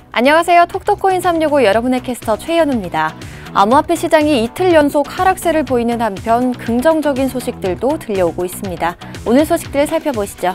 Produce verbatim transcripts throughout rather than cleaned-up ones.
안녕하세요. 톡톡코인 삼육오 여러분의 캐스터 최연우입니다. 암호화폐 시장이 이틀 연속 하락세를 보이는 한편 긍정적인 소식들도 들려오고 있습니다. 오늘 소식들 살펴보시죠.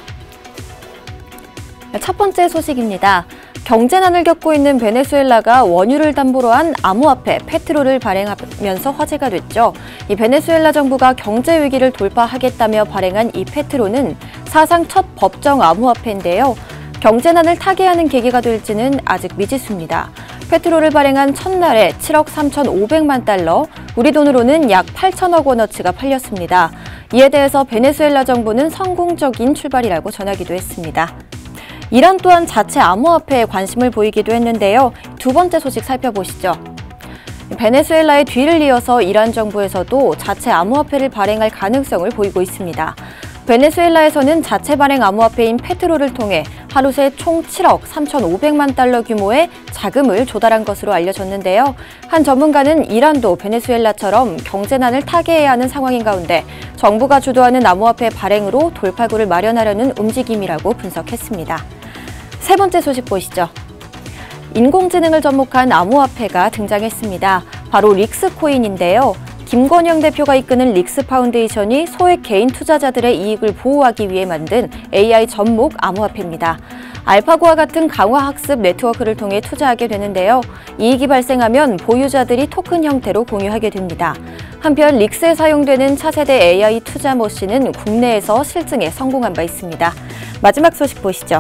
첫 번째 소식입니다. 경제난을 겪고 있는 베네수엘라가 원유를 담보로 한 암호화폐 페트로를 발행하면서 화제가 됐죠. 이 베네수엘라 정부가 경제 위기를 돌파하겠다며 발행한 이 페트로는 사상 첫 법정 암호화폐인데요. 경제난을 타개하는 계기가 될지는 아직 미지수입니다. 페트로를 발행한 첫날에 칠억 삼천오백만 달러, 우리 돈으로는 약 팔천억 원어치가 팔렸습니다. 이에 대해서 베네수엘라 정부는 성공적인 출발이라고 전하기도 했습니다. 이란 또한 자체 암호화폐에 관심을 보이기도 했는데요. 두 번째 소식 살펴보시죠. 베네수엘라의 뒤를 이어서 이란 정부에서도 자체 암호화폐를 발행할 가능성을 보이고 있습니다. 베네수엘라에서는 자체 발행 암호화폐인 페트로를 통해 하루 새 총 칠억 삼천오백만 달러 규모의 자금을 조달한 것으로 알려졌는데요. 한 전문가는 이란도 베네수엘라처럼 경제난을 타개해야 하는 상황인 가운데 정부가 주도하는 암호화폐 발행으로 돌파구를 마련하려는 움직임이라고 분석했습니다. 세 번째 소식 보시죠. 인공지능을 접목한 암호화폐가 등장했습니다. 바로 릭스코인인데요. 김건영 대표가 이끄는 릭스 파운데이션이 소액 개인 투자자들의 이익을 보호하기 위해 만든 에이아이 접목 암호화폐입니다. 알파고와 같은 강화학습 네트워크를 통해 투자하게 되는데요. 이익이 발생하면 보유자들이 토큰 형태로 공유하게 됩니다. 한편 릭스에 사용되는 차세대 에이아이 투자 머신은 국내에서 실증에 성공한 바 있습니다. 마지막 소식 보시죠.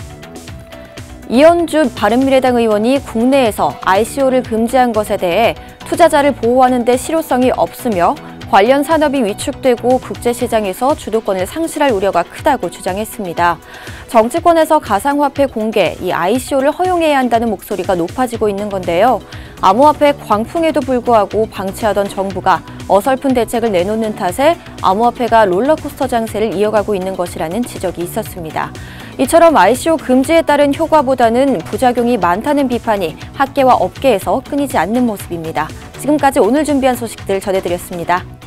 이현주 바른미래당 의원이 국내에서 아이씨오를 금지한 것에 대해 투자자를 보호하는 데 실효성이 없으며 관련 산업이 위축되고 국제시장에서 주도권을 상실할 우려가 크다고 주장했습니다. 정치권에서 가상화폐 공개, 이 아이씨오를 허용해야 한다는 목소리가 높아지고 있는 건데요. 암호화폐 광풍에도 불구하고 방치하던 정부가 어설픈 대책을 내놓는 탓에 암호화폐가 롤러코스터 장세를 이어가고 있는 것이라는 지적이 있었습니다. 이처럼 아이씨오 금지에 따른 효과보다는 부작용이 많다는 비판이 학계와 업계에서 끊이지 않는 모습입니다. 지금까지 오늘 준비한 소식들 전해드렸습니다.